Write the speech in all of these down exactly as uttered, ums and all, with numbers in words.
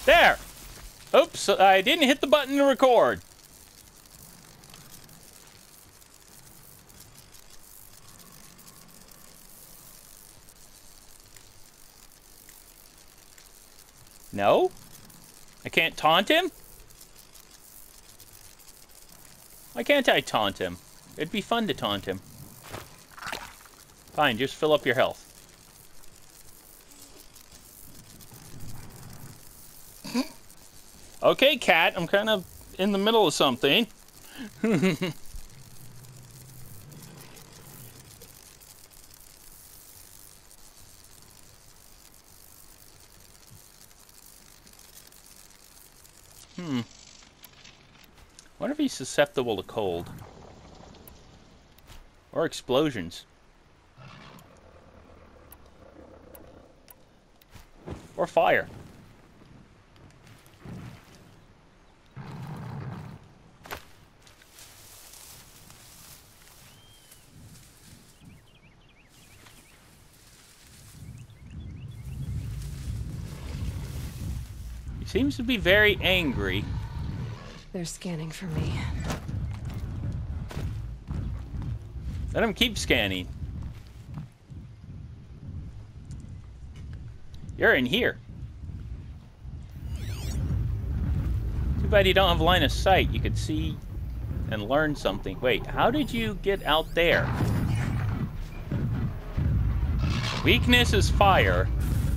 There! Oops, I didn't hit the button to record. No? I can't taunt him? Why can't I taunt him? It'd be fun to taunt him. Fine, just fill up your health. Okay, cat, I'm kind of in the middle of something. Hmm. Wonder if he's susceptible to cold. Or explosions. Or fire. He seems to be very angry. They're scanning for me. Let him keep scanning. You're in here. Too bad you don't have line of sight. You could see and learn something. Wait, how did you get out there? Weakness is fire.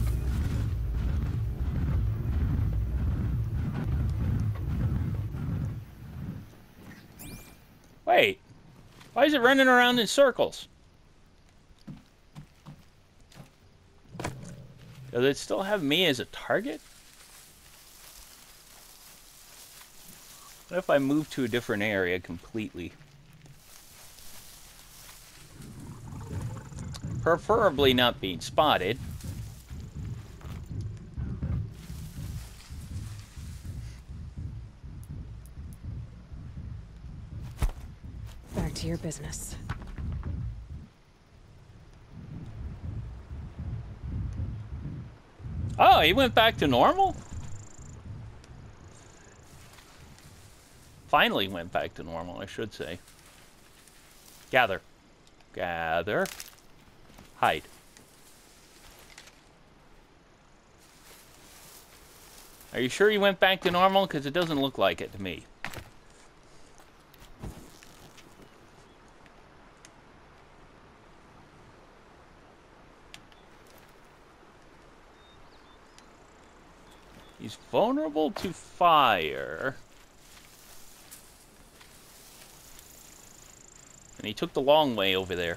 Wait, why is it running around in circles? Does it still have me as a target? What if I move to a different area completely? Preferably not being spotted. Back to your business. Oh, he went back to normal? Finally went back to normal, I should say. Gather. Gather. Hide. Are you sure he went back to normal? Because it doesn't look like it to me. He's vulnerable to fire. And he took the long way over there.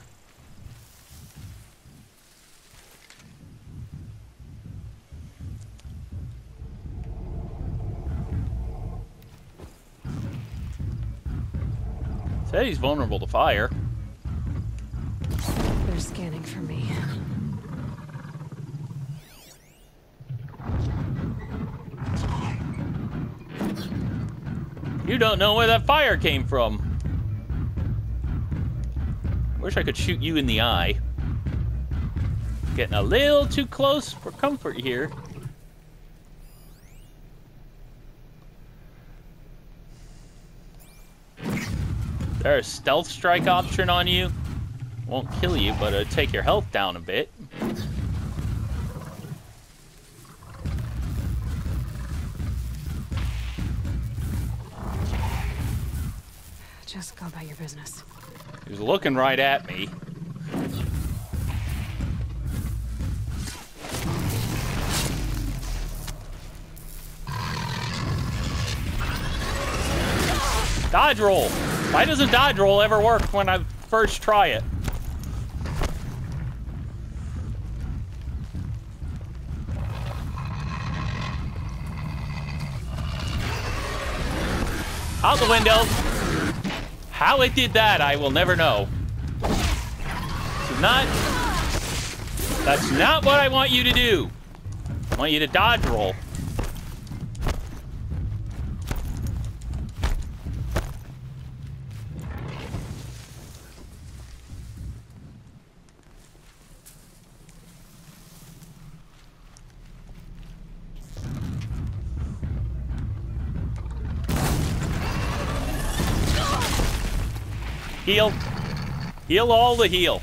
Said he's vulnerable to fire. They're scanning for me. You don't know where that fire came from. Wish I could shoot you in the eye. Getting a little too close for comfort here. There's a stealth strike option on you. Won't kill you, but it'll take your health down a bit. Just go about your business. He was looking right at me. Dodge roll. Why doesn't dodge roll ever work when I first try it? Out the window. How it did that, I will never know. It's not... That's not what I want you to do. I want you to dodge roll. Heal. Heal all the heal.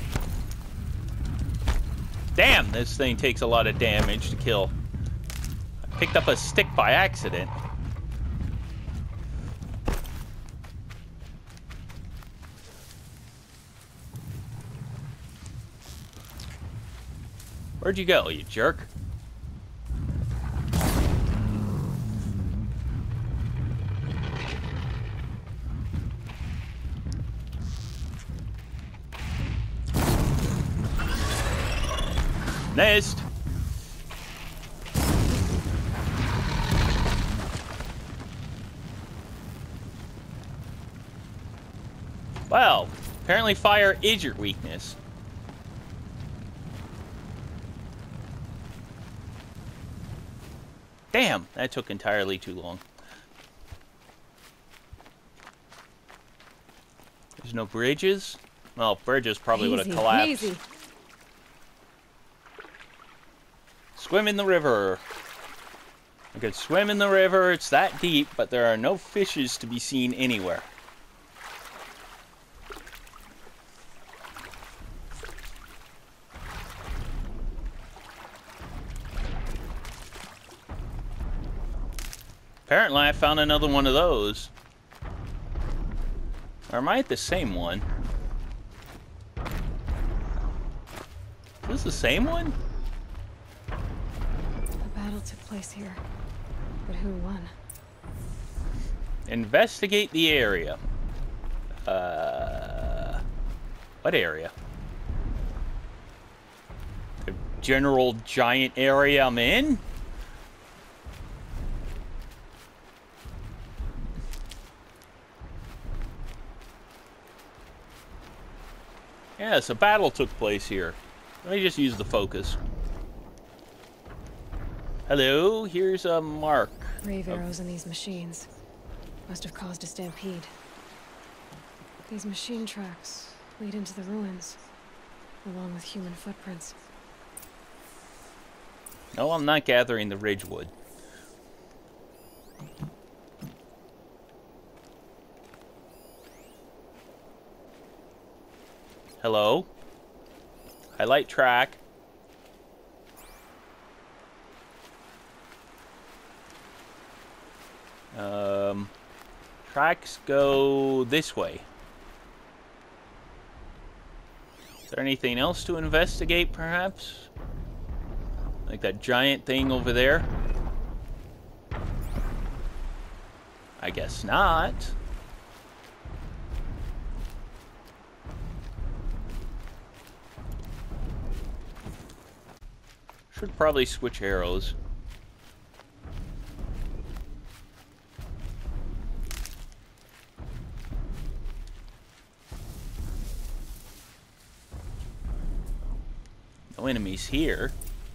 Damn, this thing takes a lot of damage to kill. I picked up a stick by accident. Where'd you go, you jerk? Missed. Well, apparently fire is your weakness. Damn, that took entirely too long. There's no bridges? Well, bridges probably would have collapsed. Easy. Swim in the river. I could swim in the river, it's that deep, but there are no fishes to be seen anywhere. Apparently I found another one of those. Or am I at the same one? Is this the same one? A battle took place here, but who won? Investigate the area. Uh, what area? The general giant area I'm in? Yes, a battle took place here. Let me just use the focus. Hello, here's a mark. Rave arrows in these machines must have caused a stampede. These machine tracks lead into the ruins, along with human footprints. No, I'm not gathering the Ridgewood. Hello? Highlight track. Um, tracks go this way. Is there anything else to investigate, perhaps? Like that giant thing over there? I guess not. Should probably switch arrows. No enemies here.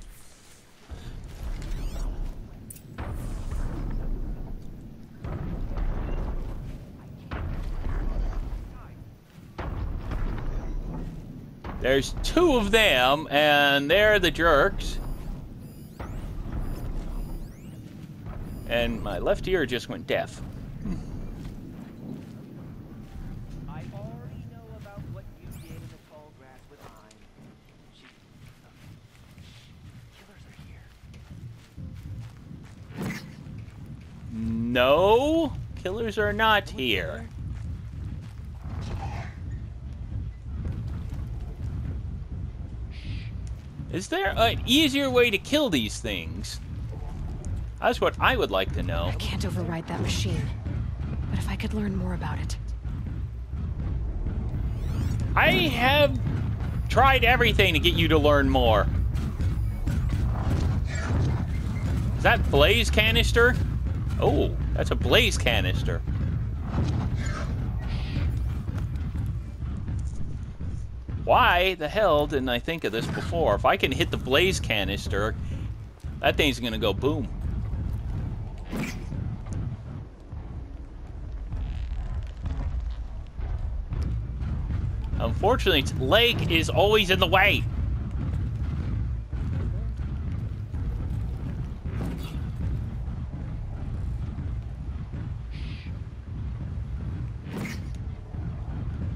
There's two of them, and they're the jerks. And my left ear just went deaf. I already know about what you did in the tall grass with mine. She... Killers are here. No, killers are not here. Is there an easier way to kill these things? That's what I would like to know. I can't override that machine, but if I could learn more about it. I have tried everything to get you to learn more. Is that blaze canister? Oh, that's a blaze canister. Why the hell didn't I think of this before? If I can hit the blaze canister, that thing's gonna go boom. Unfortunately, Lake is always in the way.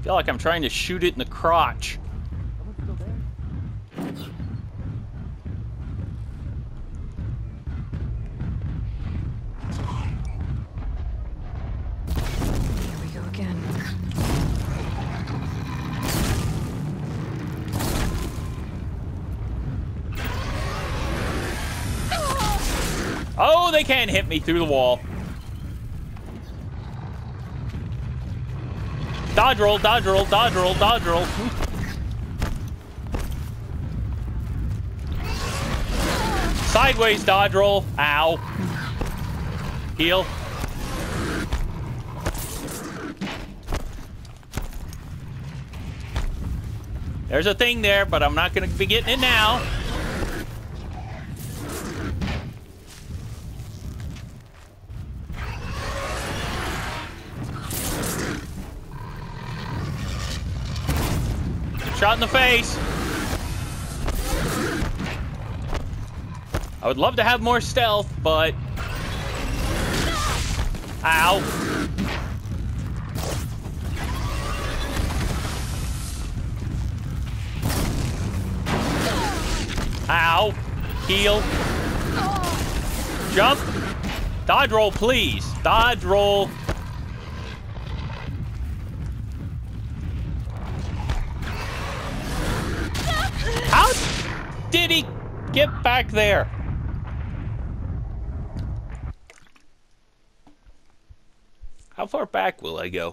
feel like I'm trying to shoot it in the crotch. Someone's still there? Here we go again. Oh, they can't hit me through the wall. Dodge roll, dodge roll, dodge roll, dodge roll. Sideways dodge roll. Ow. Heal. There's a thing there, but I'm not going to be getting it now. Shot in the face. I would love to have more stealth, but... Ow. Ow. Heal. Jump. Dodge roll, please. Dodge roll. How did he get back there? How far back will I go?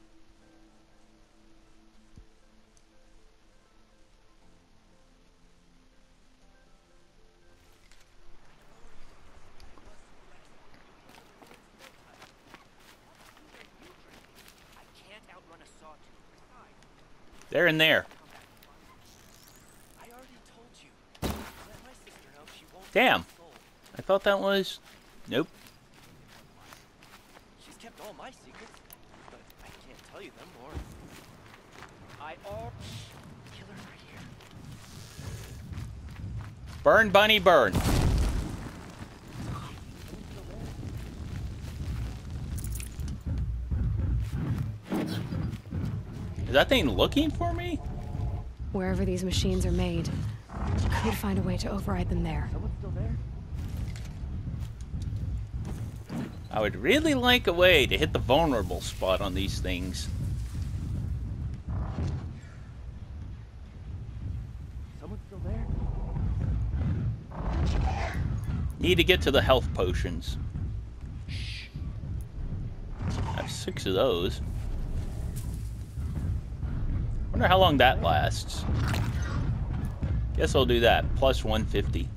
I can't outrun a sawtooth. They're in there. I already told you. Let my sister know she won't Damn. be sold. I thought that was... Nope. She's kept all my secrets, but I can't tell you them or I all killer right here. Burn, bunny, burn. Is that thing looking for me? Wherever these machines are made, you could find a way to override them there. Someone's still there? I would really like a way to hit the vulnerable spot on these things. Someone's still there? Need to get to the health potions. I have six of those. Wonder how long that lasts. Guess I'll do that. Plus one fifty.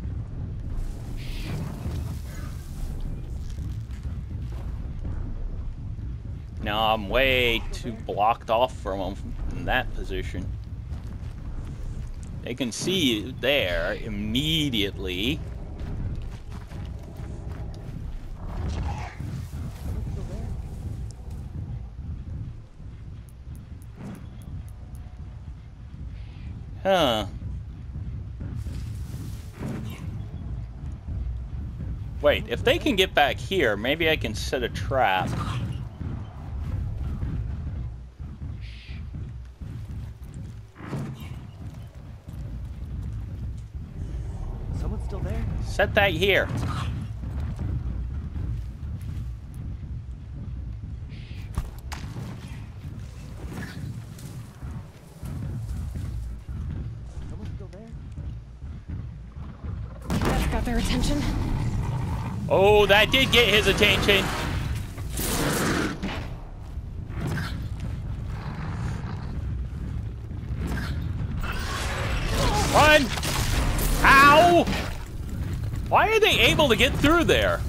Now I'm way too blocked off from them in that position. They can see you there immediately. Huh. Wait, if they can get back here, maybe I can set a trap. Someone's still there? Set that here. Someone's still there? That's got their attention. Oh, that did get his attention. Run! Ow! Why are they able to get through there?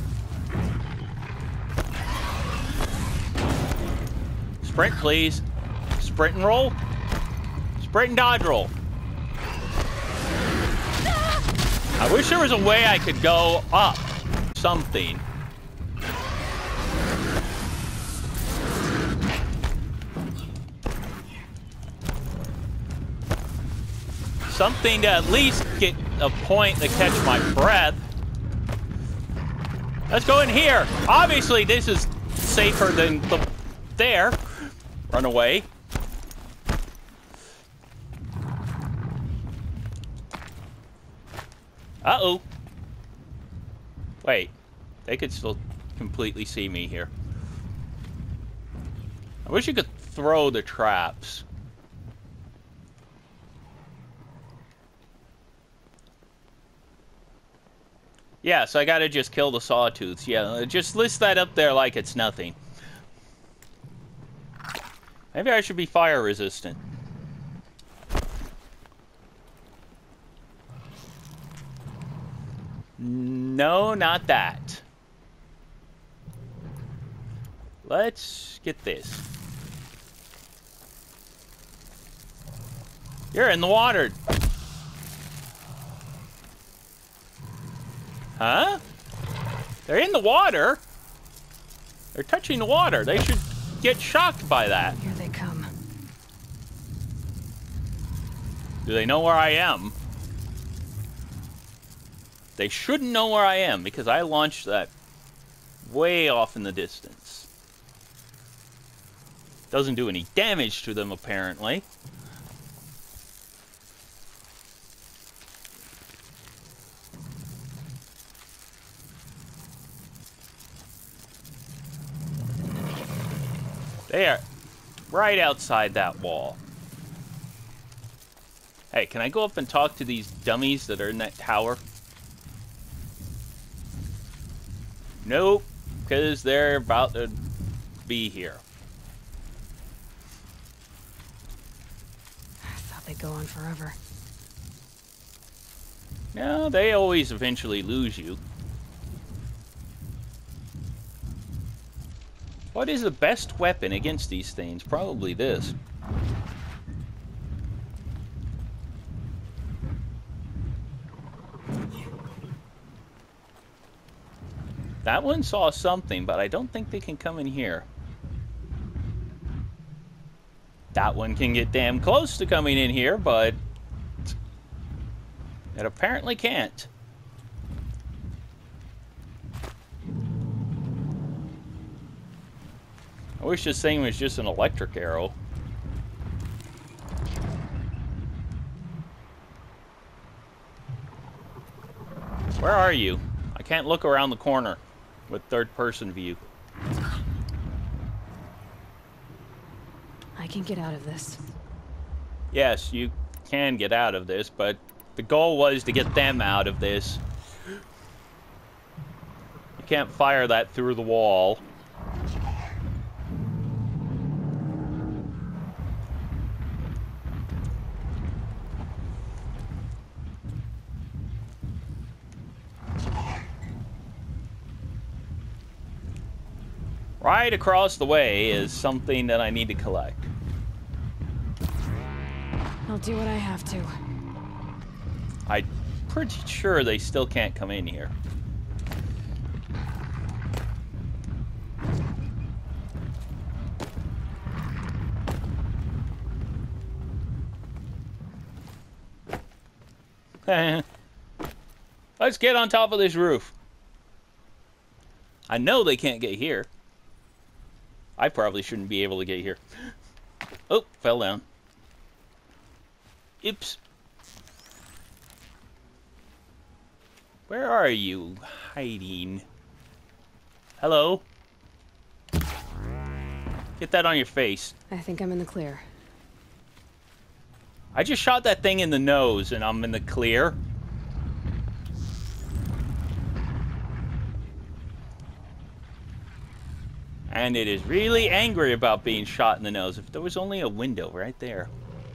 Sprint, please. Sprint and roll. Sprint and dodge roll. I wish there was a way I could go up something. Something to at least get a point to catch my breath. Let's go in here. Obviously, this is safer than the there. Run away. Uh-oh. Wait. They could still completely see me here. I wish you could throw the traps. Yeah, so I gotta just kill the Sawtooths. Yeah, just list that up there like it's nothing. Maybe I should be fire resistant. No, not that. Let's get this. You're in the water. Huh? They're in the water? They're touching the water. They should get shocked by that. Here they come. Do they know where I am? They shouldn't know where I am because I launched that way off in the distance. Doesn't do any damage to them, apparently. They are right outside that wall. Hey, can I go up and talk to these dummies that are in that tower? Nope, because they're about to be here. I thought they'd go on forever. No, they always eventually lose you. What is the best weapon against these things? Probably this. That one saw something, but I don't think they can come in here. That one can get damn close to coming in here, but it apparently can't. I wish this thing was just an electric arrow. Where are you? I can't look around the corner with third-person view. I can get out of this. Yes, you can get out of this, but the goal was to get them out of this. You can't fire that through the wall. Right across the way is something that I need to collect. I'll do what I have to. I'm pretty sure they still can't come in here. Let's get on top of this roof. I know they can't get here. I probably shouldn't be able to get here. Oh, fell down. Oops. Where are you hiding? Hello? Get that on your face. I think I'm in the clear. I just shot that thing in the nose and I'm in the clear. And it is really angry about being shot in the nose. If there was only a window right there.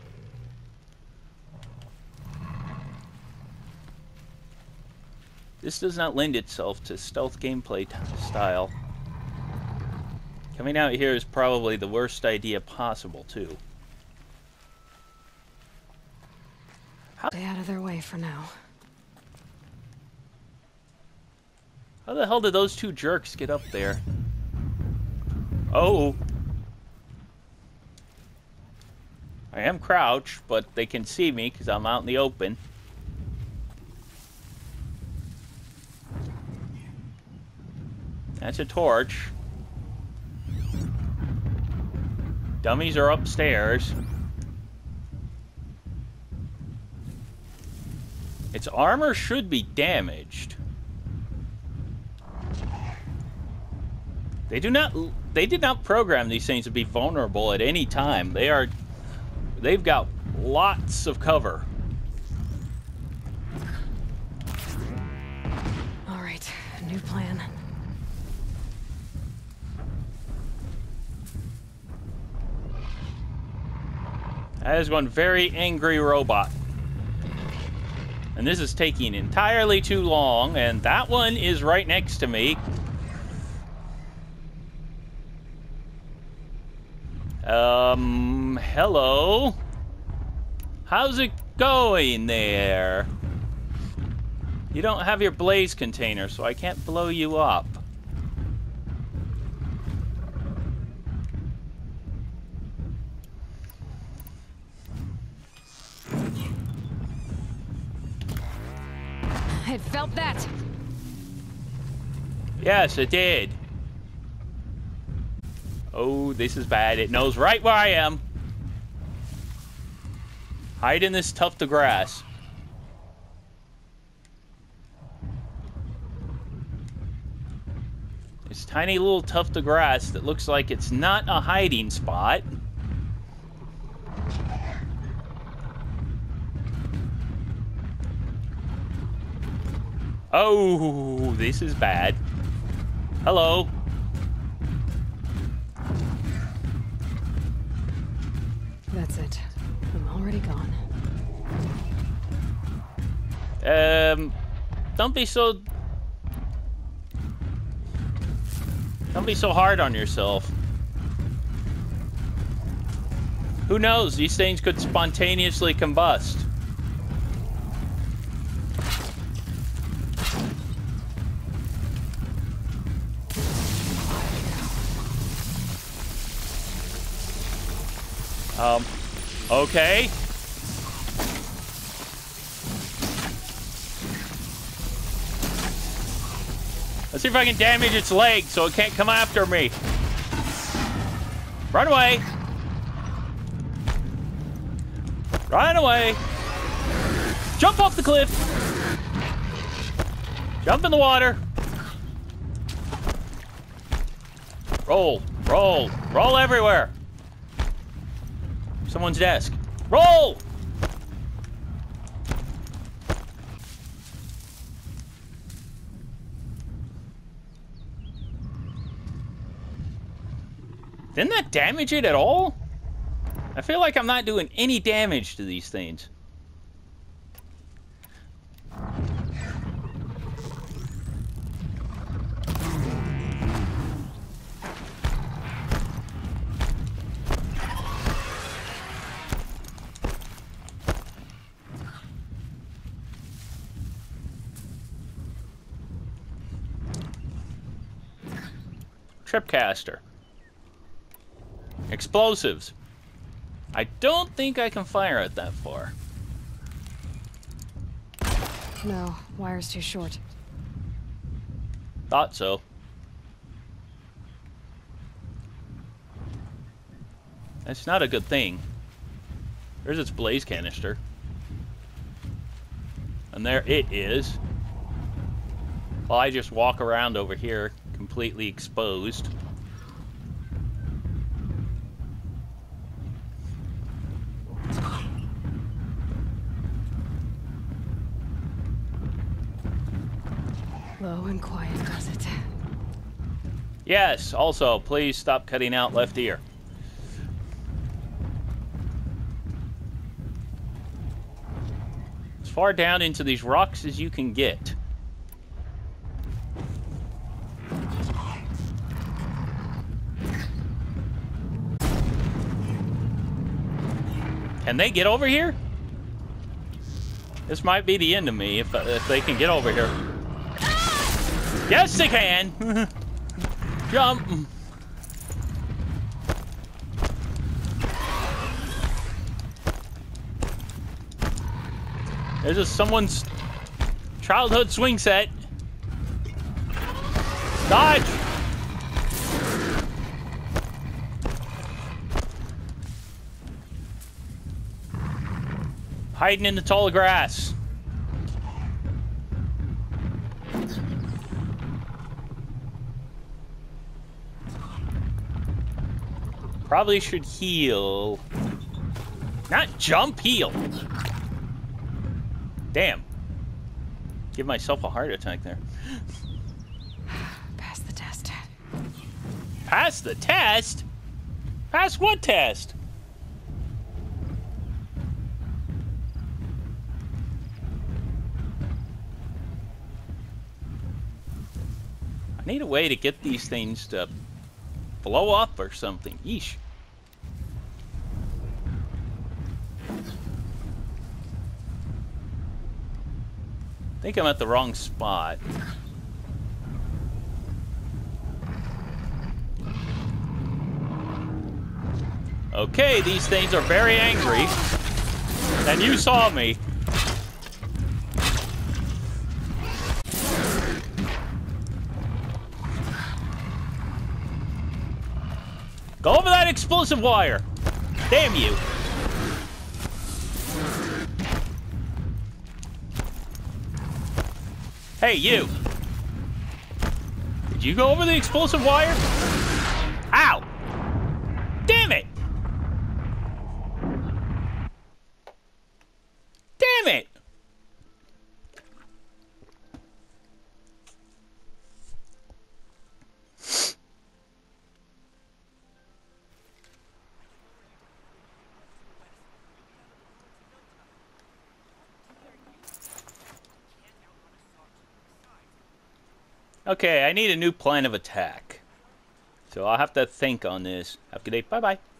This does not lend itself to stealth gameplay style. Coming out here is probably the worst idea possible, too. How, Stay out of their way for now. how the hell did those two jerks get up there? Oh. I am crouched, but they can see me because I'm out in the open. That's a torch. Dummies are upstairs. It's Its armor should be damaged. They do not... They did not program these things to be vulnerable at any time. They are... They've got lots of cover. All right, new plan. That is one very angry robot. And this is taking entirely too long, and that one is right next to me. Um, hello? How's it going there? You don't have your blaze container, so I can't blow you up. It felt that. Yes, it did. Oh, this is bad. It knows right where I am. Hide in this tuft of grass. This tiny little tuft of grass that looks like it's not a hiding spot. Oh, this is bad. Hello. That's it. I'm already gone. Um, don't be so... Don't be so hard on yourself. Who knows? These things could spontaneously combust. Um, okay. Let's see if I can damage its leg so it can't come after me. Run away. Run away. Jump off the cliff. Jump in the water. Roll, roll, roll everywhere. Someone's desk. Roll! Didn't that damage it at all? I feel like I'm not doing any damage to these things. Tripcaster. Explosives. I don't think I can fire it that far. No, wire's too short. Thought so. That's not a good thing. There's its blaze canister. And there it is. Well, I just walk around over here, completely exposed. Low and quiet does it. Yes, also, please stop cutting out left ear. As far down into these rocks as you can get. Can they get over here? This might be the end of me if, uh, if they can get over here. Yes, they can! Jump! There's just someone's childhood swing set. Dodge! Hiding in the tall grass. Probably should heal. Not jump, heal. Damn. Give myself a heart attack there. Pass the test. Pass the test? Pass what test? I need a way to get these things to blow up or something. Yeesh. I think I'm at the wrong spot. Okay, these things are very angry. And you saw me. Go over that explosive wire. Damn you. Hey, you. Did you go over the explosive wire? Ow. Damn it. Damn it. Okay, I need a new plan of attack. So I'll have to think on this. Have a good day. Bye-bye.